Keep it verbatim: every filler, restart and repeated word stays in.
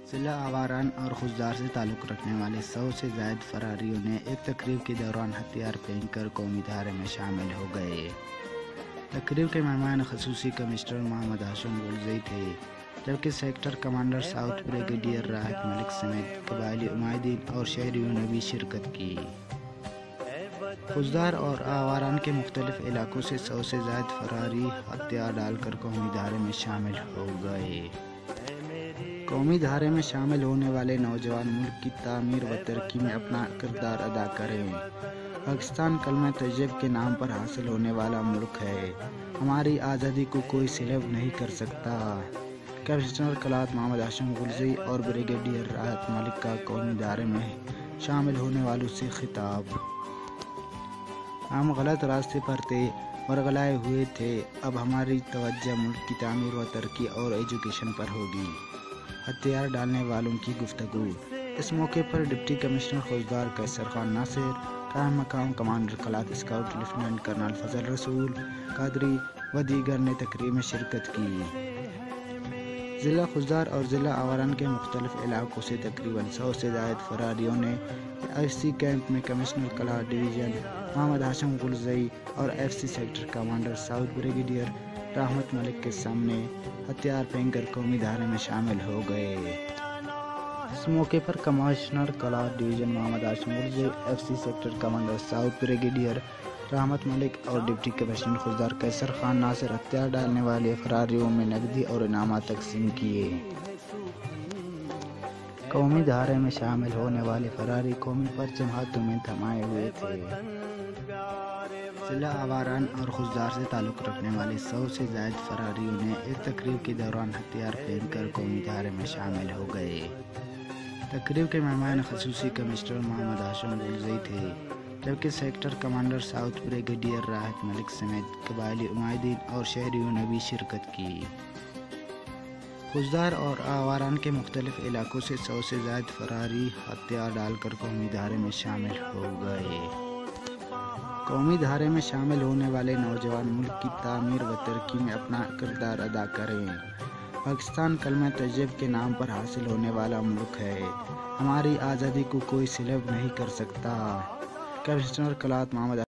ضلع آواران اور خضدار سے تعلق رکھنے والے سو سے زائد فراریوں نے ایک تقریب کے دوران ہتھیار پھینک کر قومی دھارے میں شامل ہو گئے۔ تقریب کے مہمان خصوصی کمشنر محمد ہاشم غلزئی تھے، جبکہ sector commander south brigadier Rahat Malik سمیت قبائلی عمائدین اور شہریوں نے بھی شرکت کی۔ خضدار اور آواران کے مختلف علاقوں سے سو سے زائد فراری ہتھیار ڈال کر قومی دھارے میں شامل ہو گئے۔ قومی دھارے میں شامل ہونے والے نوجوان ملک کی تعمیر و ترقی میں اپنا کردار ادا کریں۔ پاکستان کلمہ طیب کے نام پر حاصل ہونے والا ملک ہے، ہماری آزادی کو کوئی سلب نہیں کر سکتا۔ کمشنر کلاۃ محمد ہاشم غلزئی اور بریگیڈیئر راحت ملک کا قومی دھارے میں شامل ہونے والوں سے خطاب۔ ہم غلط راستے پر تھے، ورغلائے ہوئے تھے، اب ہماری توجہ ملک کی تعمیر و ترقی اور ایجوکیشن پر ہوگی۔ ہتھیار ڈالنے والوں کی گفتگو۔ اس موقع پر ڈپٹی کمشنر خضدار قیصر خان ناصر، قائم مقام commander Kalat scout lieutenant colonel Fazal Rasool Qadri و دیگر نے تقریب میں شرکت کی۔ ضلع خضدار اور ضلع آواران کے مختلف علاقوں سے تقریباً سو سے زائد فراریوں نے ایف سی کیمپ میں کمشنر کلاۃ ڈویژن محمد ہاشم غلزئی اور F C sector commander south brigadier Rahat Malik کے سامنے ہتھیار پھینک کر قومی دھارے میں شامل ہو گئے۔ اس موقع پر commissioner Kalat division Muhammad Hashim Ghilzai, F C sector commander south brigadier Rahat Malik اور ڈپٹی کمشنر خضدار قیصر خان ناصر ہتھیار ڈالنے والے فراریوں میں نقدی اور انعامات تقسیم کیے۔ قومی دھارے میں شامل ہونے والے فراری قومی پرچم ہاتھوں میں تھمائے ہوئے تھے۔ ضلع آواران اور خضدار سے تعلق رکھنے والے سو سے زائد فراریوں نے ایک تقریب کے دوران ہتھیار پھینک کر قومی دھارے میں شامل ہو گئے۔ تقریب کے مہمان خصوصی کمشنر محمد ہاشم غلزئی تھے، جبکہ sector commander south brigadier Rahat Malik سمیت قبائلی عمائدین اور شہریوں نے بھی شرکت کی۔ خضدار اور آواران کے مختلف علاقوں سے سو سے زائد فراری ہتھیار ڈال کر قومی دھارے میں شامل ہو گئے۔ قومی دھارے میں شامل ہونے والے نوجوان ملک کی تعمیر و ترقی میں اپنا کردار ادا کریں۔ پاکستان کلمہ طیب کے نام پر حاصل ہونے والا ملک ہے، ہماری آزادی کو کوئی سلب نہیں کر سکتا۔ کمشنر کلاۃ محمد